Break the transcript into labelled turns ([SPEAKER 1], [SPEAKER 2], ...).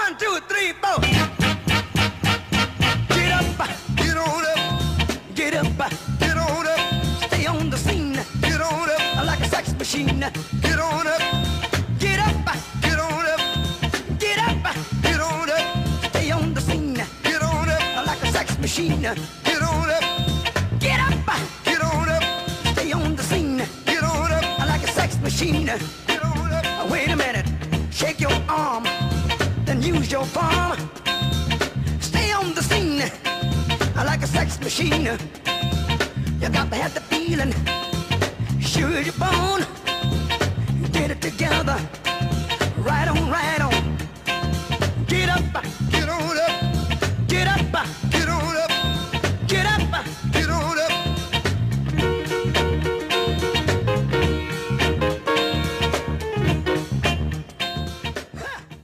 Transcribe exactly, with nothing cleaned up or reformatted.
[SPEAKER 1] One, two, three, four. Get up, get on up, get up, get on up. Stay on the scene, get on up like a sex machine. Get on up, get up, get on up, get up, get on up. Stay on the scene, get on up like a sex machine. Get on up, get up, get on up. Stay on the scene, get on up like a sex machine. Get on up. Wait a minute, shake your arm, then use your palm. Stay on the scene like a sex machine. You got to have the feeling, sure as you're born. Get it together, right on, right on.